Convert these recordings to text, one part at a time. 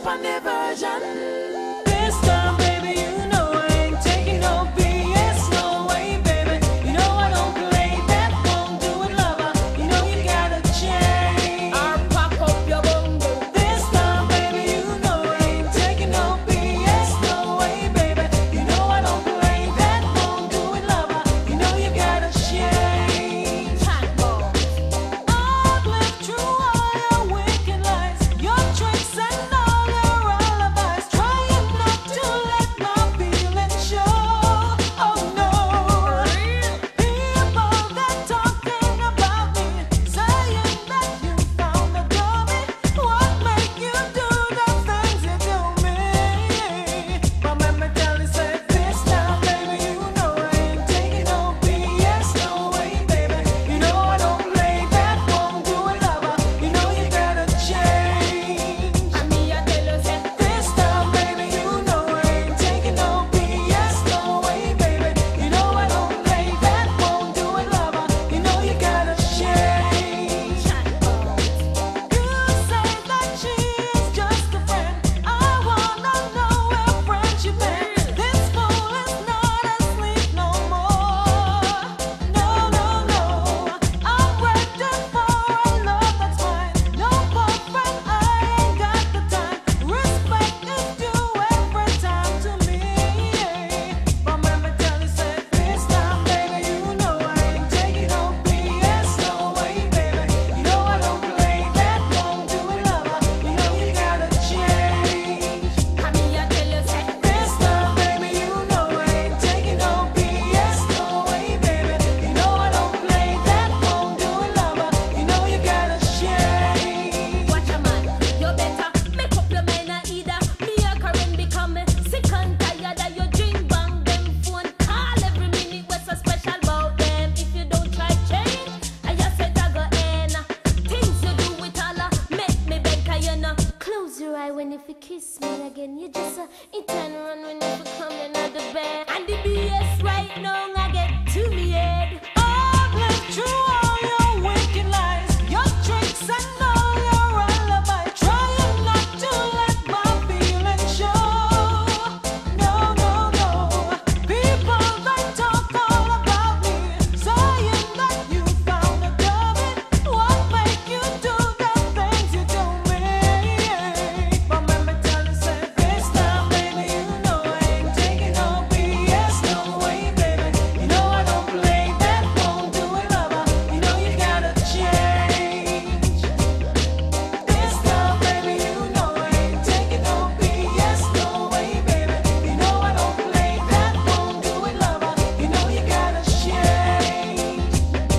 funny version. This time, baby, you know I ain't taking no BS, no way, baby. You know I don't play that, won't do it, lover. You know you gotta change. Or pack up your bumbo. This time, baby, you know I ain't taking no BS, no way, baby. You know I don't play that, won't do it, lover. You know you gotta change. I've lived through all your wicked lies, your tricks and all your alibis, trying not to let my feelings show. Oh no, people that talking about me, saying that you found a dummy. What make you do the things you do me? But let me tell you, say this time, baby, you know I ain't taking no BS, no way, baby. You know I don't play that, won't do it, lover. You know you gotta change. And me a tell you say, This time, baby, you know I ain't taking no BS, no way, baby. You know I don't play that, won't do it, lover. You know you gotta change. You say that she is just a friend. I wanna know where friendship ends. This fool is not asleep no more. No, no, no. I'm ready for a love that's mine. No boyfriend, I ain't got the time. Respect is due every time to me. But let me tell you, say this time, baby, you know I ain't taking no BS, no way, baby. You know I don't play that, won't do it, lover. You know you gotta change. and me a tell you say, This time, baby, you know I ain't taking no BS, no way, baby. You know I don't play that, won't do it, lover. You know you gotta change. watch a man, you better make up your mind and either me or Karen become sick and tired of your drink bang them phone call every minute. What's so special about them? If you don't try change, I just said I go end. Things you do with all make me beg, 'cause you know. Close your eye when if you kiss me again, you just it turn around when you come in at the bed. And the BS right now I get to me head. I've lived through all your wicked lies, your tricks and all your alibis, trying not to let my feelings show. No, no, no. People that talk all about me, saying that you found a dummy. What make you do the things you do me? But let me tell you, say this time, baby, you know I ain't taking no BS, no way, baby. You know I don't play that, won't do it, lover. You know you gotta change. This time, baby, you know I ain't taking no BS, no way, baby. You know I don't play that, won't do it, lover. You know you gotta change.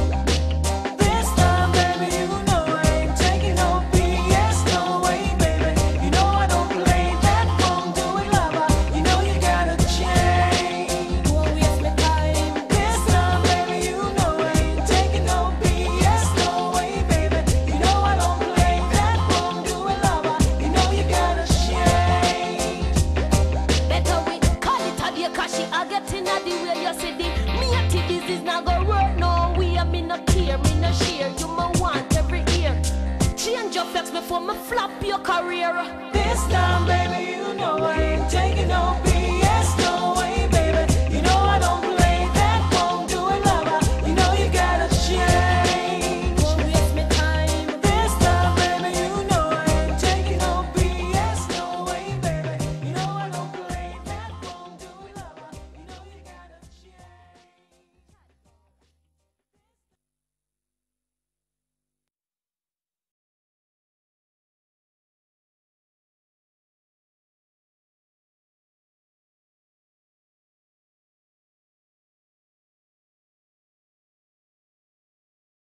This time, baby, you know I ain't taking no BS, no way, baby. You know I don't play that, won't do it, lover. You know you gotta change. Won't waste my time. This time, baby, you know I ain't taking no BS, no way, baby. You know I don't play that, won't do it, lover. You know you gotta change. Better we call it a day, 'cause she a getting at the way you say the me a this is not gonna work no way. Me no care, me no share. You me want every year. Change your flex before me flop your career. This time, baby.